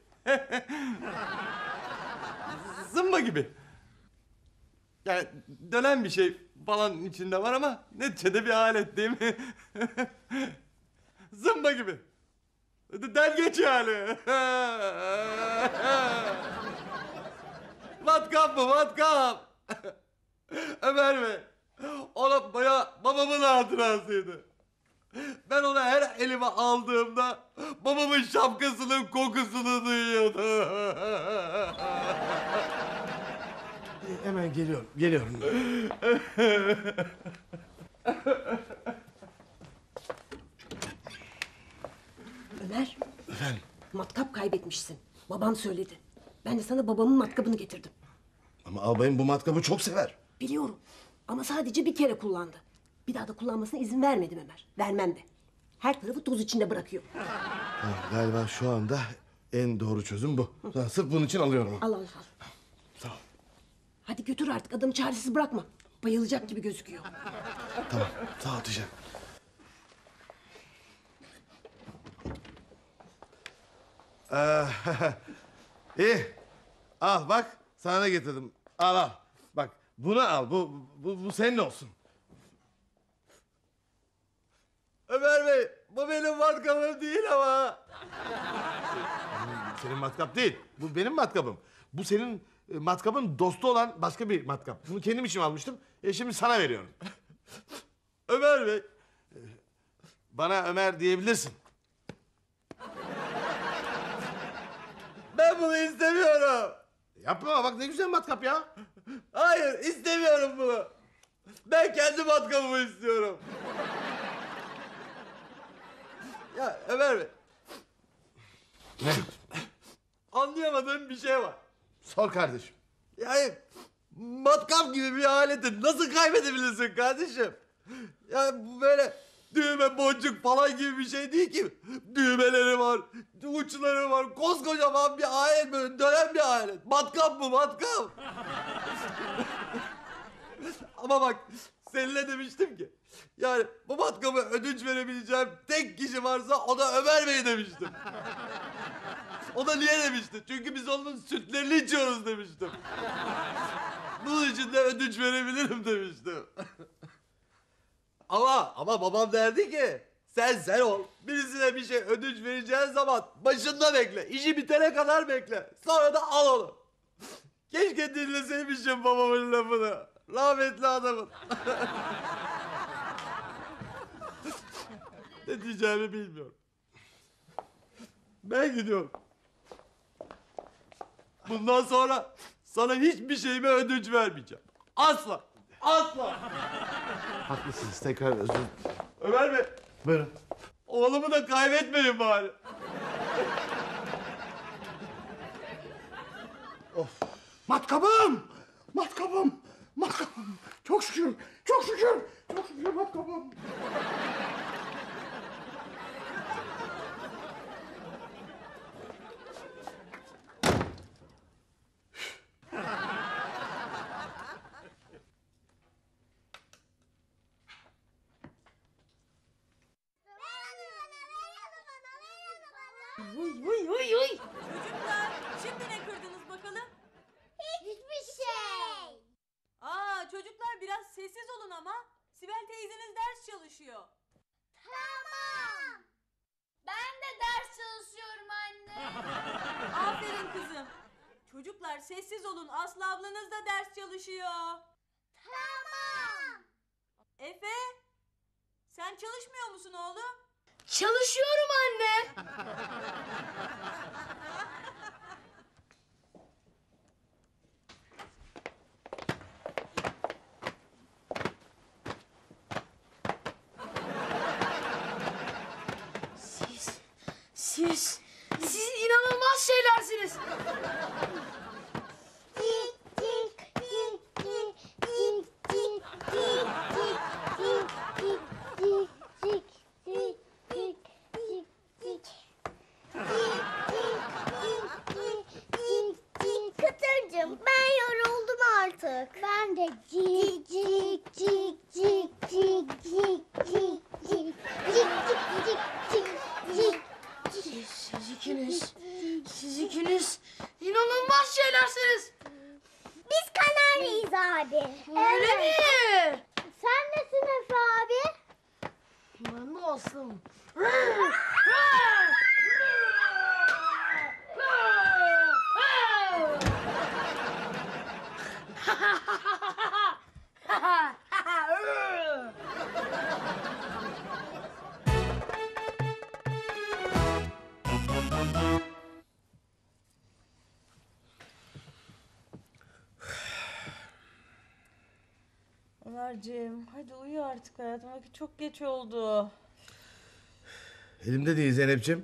Zımba gibi. Yani dönen bir şey falan içinde var ama neticede bir alet değil mi? Zımba gibi. Delgeç yani. Matkap mı matkap? Ömer Bey, ona babamın hatırasıydı. Ben onu her elime aldığımda babamın şapkasının kokusunu duyuyordum. Hemen geliyorum. Ömer, Efendim? matkap kaybetmişsin. Baban söyledi. Ben de sana babamın matkabını getirdim. Ama albayım bu matkabı çok sever. Biliyorum ama sadece bir kere kullandı. Bir daha da kullanmasına izin vermedim Ömer. Vermem de. Her tarafı toz içinde bırakıyor. Galiba şu anda en doğru çözüm bu. Sırf bunun için alıyorum. Al. Sağ ol. Hadi götür artık, adamı çaresiz bırakma. Bayılacak gibi gözüküyor. Tamam, sağ ol Tijen. İyi. Al bak, sana da getirdim. Al. Bak, bunu al. Bu senin olsun. Ömer Bey, bu benim matkabım değil ama. Senin matkap değil. Bu benim matkabım. Bu senin matkabın dostu olan başka bir matkap. Bunu kendim için almıştım. Şimdi sana veriyorum. Ömer Bey. Bana Ömer diyebilirsin. Ben bunu istemiyorum. Yapma bak, ne güzel matkap ya. Hayır, istemiyorum bunu. Ben kendi matkabımı istiyorum. Ya Ömer Bey. Ne? Anlayamadığım bir şey var. Sor kardeşim. Yani matkap gibi bir aleti nasıl kaybedebilirsin kardeşim? Ya bu böyle düğme boncuk falan gibi bir şey değil ki. Düğmeleri var, uçları var, koskocaman bir alet, böyle dönen bir alet. Matkap bu, matkap. Ama bak seninle demiştim ki, yani bu matkabı ödünç verebileceğim tek kişi varsa o da Ömer Bey demiştim. O da niye demişti? Çünkü biz onun sütlerini içiyoruz demiştim. Bunun için de ödünç verebilirim demiştim. Ama babam derdi ki sen ol. Birisine bir şey ödünç vereceğin zaman başında bekle. İşi bitene kadar bekle. Sonra da al onu. Keşke dinleseymişim babamın lafını. Rahmetli adamın. Ne diyeceğimi bilmiyorum. Ben gidiyorum. Bundan sonra sana hiçbir şeyime ödünç vermeyeceğim. Asla. Asla. Haklısınız, tekrar özür dilerim. Ömer Bey, Buyurun. oğlumu da kaybetmeyin bari. Matkabım! Matkabım! Matkabım! Çok şükür! Çok şükür! Çok şükür matkabım! Çocuklar şimdi ne kırdınız bakalım? Hiçbir şey. Çocuklar biraz sessiz olun ama. Sibel teyzeniz ders çalışıyor. Tamam. Ben de ders çalışıyorum anne. Aferin kızım. Çocuklar sessiz olun. Aslı ablanız da ders çalışıyor. Tamam. Efe, sen çalışmıyor musun oğlum? Çalışıyorum anne. Siz inanılmaz şeylersiniz. Tik tik tik tik tik tik tik tik tik tik tik tik. Kıtırcığım ben yoruldum artık. Ben de cik cik cik cik cik cik cik cik cik cik cik. Siz ikiniz inanılmaz şeylersiniz. Biz Kanarya's abi. Öyle mi? Sen nesin Efe abi? Ben de aslım. Ömerciğim hadi uyu artık hayatım. Vakit çok geç oldu. Elimde değil Zeynep'ciğim.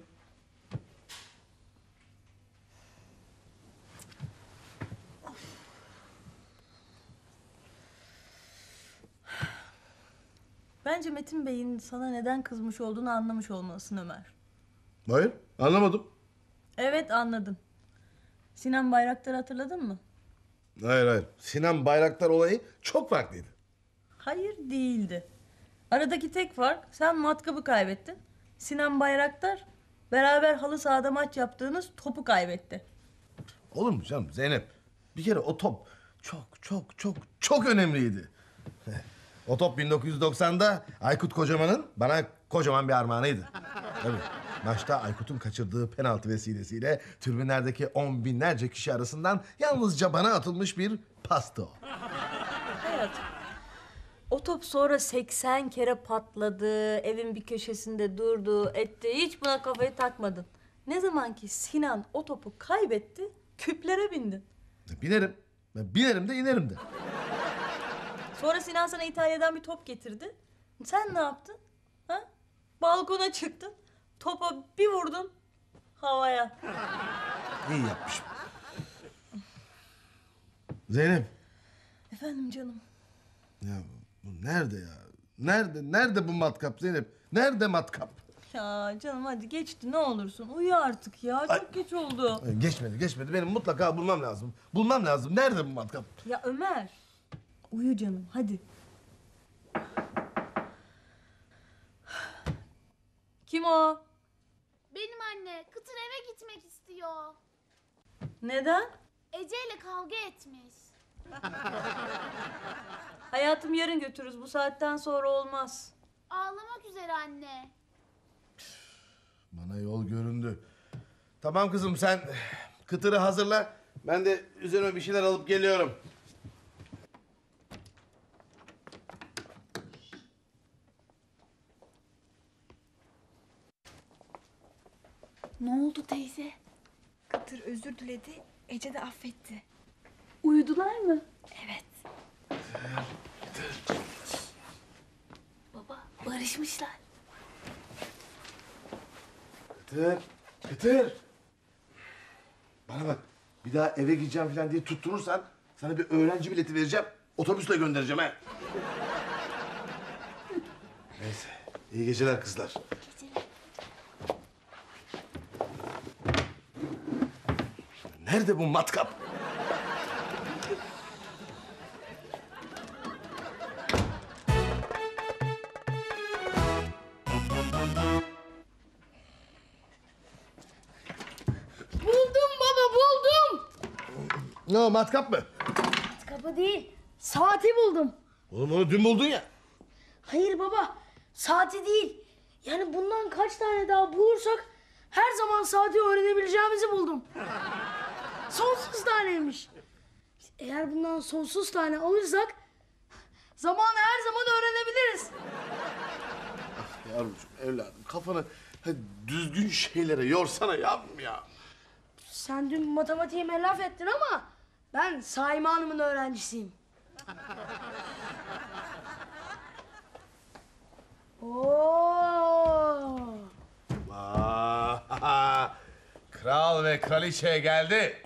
Bence Metin Bey'in sana neden kızmış olduğunu anlamış olmalısın Ömer. Hayır, anlamadım. Evet anladın. Sinan Bayraktar'ı hatırladın mı? Hayır. Sinan Bayraktar olayı çok farklıydı. Hayır değildi. Aradaki tek fark sen matkabı kaybettin. Sinan Bayraktar beraber halı sahada maç yaptığınız topu kaybetti. Olur mu canım Zeynep? Bir kere o top çok önemliydi. O top 1990'da Aykut Kocaman'ın bana kocaman bir armağanıydı. Tabii maçta Aykut'un kaçırdığı penaltı vesilesiyle tribünlerdeki on binlerce kişi arasından yalnızca bana atılmış bir pastı o. Hayatım. O top sonra 80 kere patladı, evin bir köşesinde durdu, etti. Hiç buna kafayı takmadın. Ne zaman ki Sinan o topu kaybetti, küplere bindin. Binerim. Ben binerim de inerim de. Sonra Sinan sana İtalya'dan bir top getirdi. Sen ne yaptın? Ha? Balkona çıktın. Topa bir vurdun havaya. İyi yapmışım. Zeynep. Efendim canım. Ya bu nerede ya? Nerede bu matkap Zeynep? Nerede matkap? Ya canım hadi geçti ne olursun. Uyu artık ya. Çok geç oldu. Geçmedi. Benim mutlaka bulmam lazım. Bulmam lazım. Nerede bu matkap? Ya Ömer. Uyu canım hadi. Kim o? Benim anne. Kıtır eve gitmek istiyor. Neden? Ece ile kavga etmiş. Hayatım yarın götürürüz. Bu saatten sonra olmaz. Ağlamak üzere anne. Bana yol göründü. Tamam kızım sen kıtırı hazırla. Ben de üzerime bir şeyler alıp geliyorum. Ne oldu teyze? Kıtır özür diledi, Ece de affetti. Uyudular mı? Evet. Baba, barışmışlar. Kıtır. Bana bak bir daha eve gideceğim falan diye tutturursan sana bir öğrenci bileti vereceğim. Otobüsle göndereceğim ha. Neyse iyi geceler kızlar. Nerede bu matkap? Buldum baba buldum. Ne o matkap mı? Kapı değil. Saati buldum. Oğlum onu dün buldun ya. Hayır baba. Saati değil. Yani bundan kaç tane daha bulursak her zaman saati öğrenebileceğimizi buldum. Sonsuz taneymiş. Eğer bundan sonsuz tane alırsak zamanı her zaman öğrenebiliriz. Yavrucuğum evladım kafanı düzgün şeylere yorsana yavrum ya. Sen dün matematiğime laf ettin ama ben Saime Hanım'ın öğrencisiyim. Oo. Kral ve kraliçe geldi.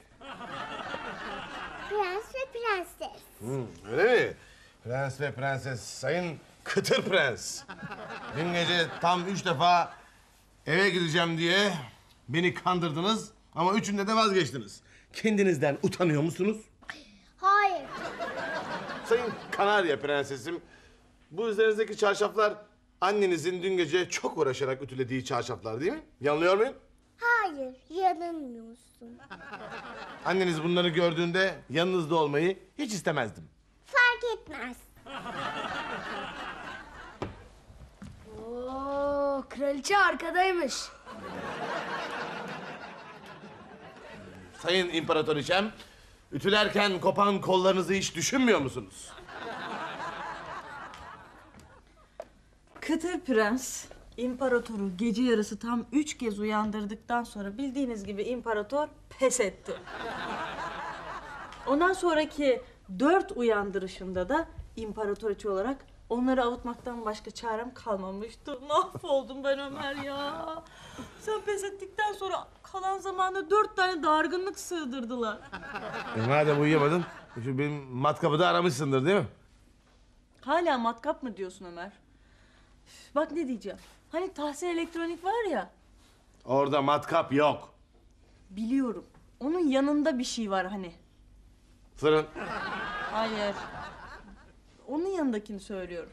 Prens ve prenses. Öyle mi? Prens ve prenses sayın Kıtır Prens. Dün gece tam 3 defa eve gideceğim diye beni kandırdınız ama üçünde de vazgeçtiniz. Kendinizden utanıyor musunuz? Hayır. Sayın Kanarya Prensesim, bu üzerinizdeki çarşaflar annenizin dün gece çok uğraşarak ütülediği çarşaflar değil mi? Yanılıyor muyum? Hayır, yanılmıyorsun. Anneniz bunları gördüğünde yanınızda olmayı hiç istemezdim. Fark etmez. Oo, kraliçe arkadaymış. Sayın İmparatoriçem, ütülerken kopan kollarınızı hiç düşünmüyor musunuz? Kıtır Prens, imparatoru gece yarısı tam 3 kez uyandırdıktan sonra bildiğiniz gibi imparator pes etti. Ondan sonraki 4 uyandırışında da imparatoriçe olarak onları avutmaktan başka çarem kalmamıştı. Mahvoldum ben Ömer ya. Sen pes ettikten sonra kalan zamanda 4 tane dargınlık sığdırdılar. Madem uyuyamadın, şu benim matkabı da aramışsındır değil mi? Hala matkap mı diyorsun Ömer? Üf, bak ne diyeceğim. Hani Tahsin Elektronik var ya. Orada matkap yok. Biliyorum. Onun yanında bir şey var hani. Fırın. Hayır. Onun yanındakini söylüyorum.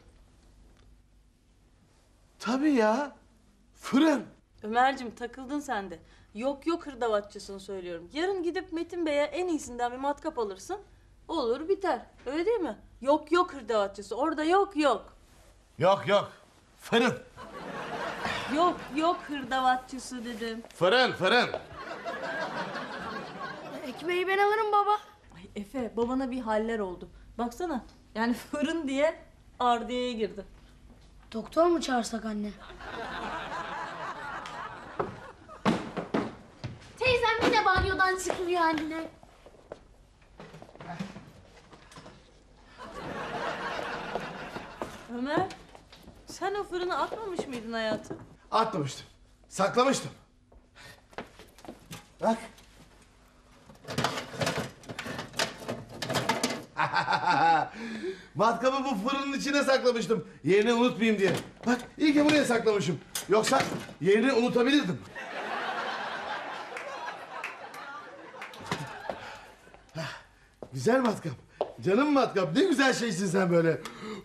Tabii ya. Fırın. Ömerciğim takıldın sen de. Yok hırdavatçısını söylüyorum. Yarın gidip Metin Bey'e en iyisinden bir matkap alırsın. Olur biter. Öyle değil mi? Yok hırdavatçısı. Orada yok. Yok. Fırın. Yok hırdavatçısı dedim. Fırın. Ekmeği ben alırım baba. Ay Efe babana bir haller oldu. Baksana yani fırın diye ardiyeye girdi. Doktor mu çağırsak anne? Teyzem yine banyodan çıkmıyor anne. Ömer, sen o fırını atmamış mıydın hayatım? Atmamıştım. Saklamıştım. Bak. Matkabı bu fırının içine saklamıştım. Yerini unutmayayım diye. Bak iyi ki buraya saklamışım. Yoksa yerini unutabilirdim. Güzel matkap. Canım matkap. Ne güzel şeysin sen böyle.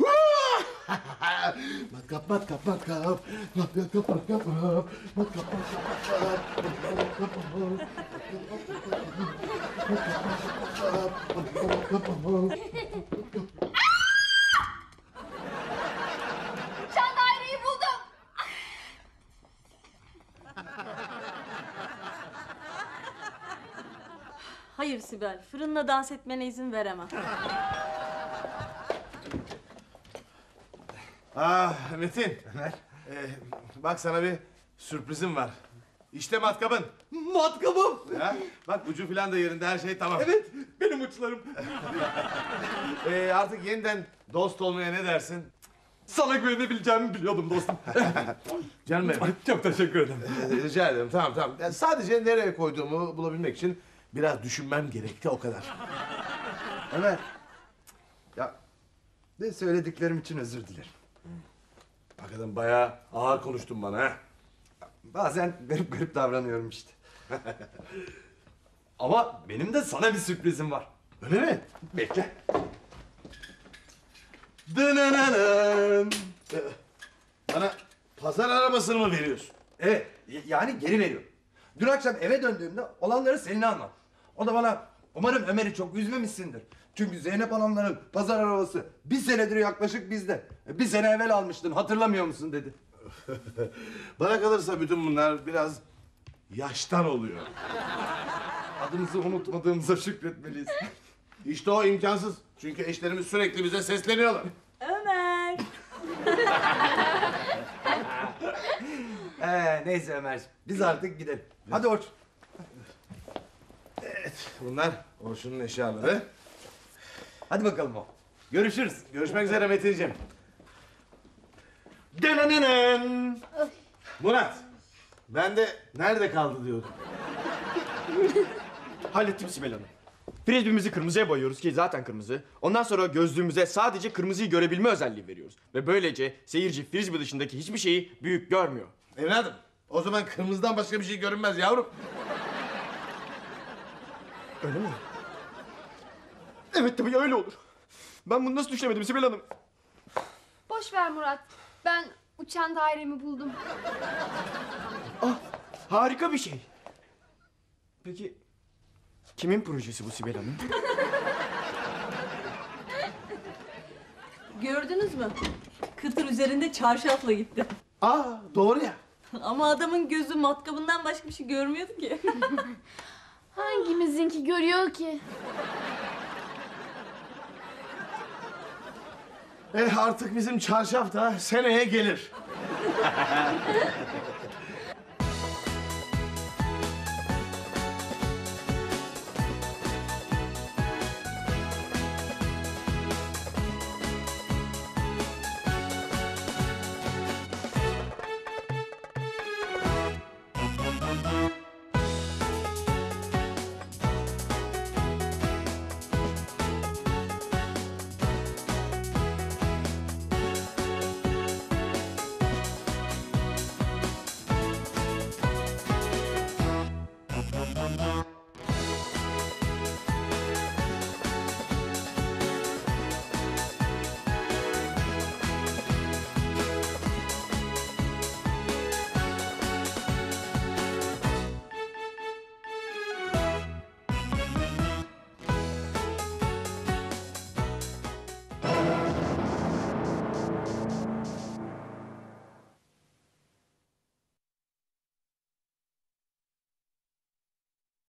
Matkap, matkap, matkap. Matkap, matkap, matkap. Matkap, Uçan daireyi buldum. Hayır Sibel, fırınla dans etmene izin veremem. Metin. Bak sana bir sürprizim var. İşte matkabın. Matkabım. Ha? Bak ucu falan da yerinde, her şey tamam. Evet, benim uçlarım. Artık yeniden dost olmaya ne dersin? Sana güvenebileceğimi biliyordum dostum. Canım benim. Çok teşekkür ederim. Rica ederim, tamam tamam. Yani sadece nereye koyduğumu bulabilmek için biraz düşünmem gerekti, o kadar. Ömer. Ya ne söylediklerim için özür dilerim. Hakikaten bayağı ağır konuştun bana ha. Bazen garip garip davranıyorum işte. Ama benim de sana bir sürprizim var. Öyle mi? Bekle. Dınananın. Bana pazar arabasını mı veriyorsun? Evet, yani geri veriyorum. Dün akşam eve döndüğümde olanları Selin'e anlattım. O da bana umarım Ömer'i çok üzmemişsindir. Çünkü Zeynep Hanımların pazar arabası bir senedir yaklaşık bizde. Bir sene evvel almıştın, hatırlamıyor musun dedi. Bana kalırsa bütün bunlar biraz yaştan oluyor. Adımızı unutmadığımıza şükretmeliyiz. İşte o imkansız. Çünkü eşlerimiz sürekli bize sesleniyorlar. Ömer! Neyse Ömerciğim, biz artık gidelim. Hadi Orçun. Evet, bunlar Orçun'un eşyaları. Hadi bakalım o. Görüşürüz. Görüşmek üzere Metin'ciğim. Denenenen. Murat, ben de nerede kaldı diyordum. Hallettim Sibel Hanım. Frisbeemizi kırmızıya boyuyoruz ki zaten kırmızı. Ondan sonra gözlüğümüze sadece kırmızıyı görebilme özelliği veriyoruz. Ve böylece seyirci frisbee dışındaki hiçbir şeyi büyük görmüyor. Evladım, o zaman kırmızıdan başka bir şey görünmez yavrum. Öyle mi? Evet tabii öyle olur. Ben bunu nasıl düşünemedim Sibel Hanım? Boş ver Murat. Ben uçan dairemi buldum. Ah, harika bir şey. Peki kimin projesi bu Sibel Hanım? Gördünüz mü? Kıtır üzerinde çarşafla gitti. Doğru ya. Ama adamın gözü matkabından başka bir şey görmüyordu ki. Hangimizinki görüyor ki? Artık bizim çarşaf da seneye gelir.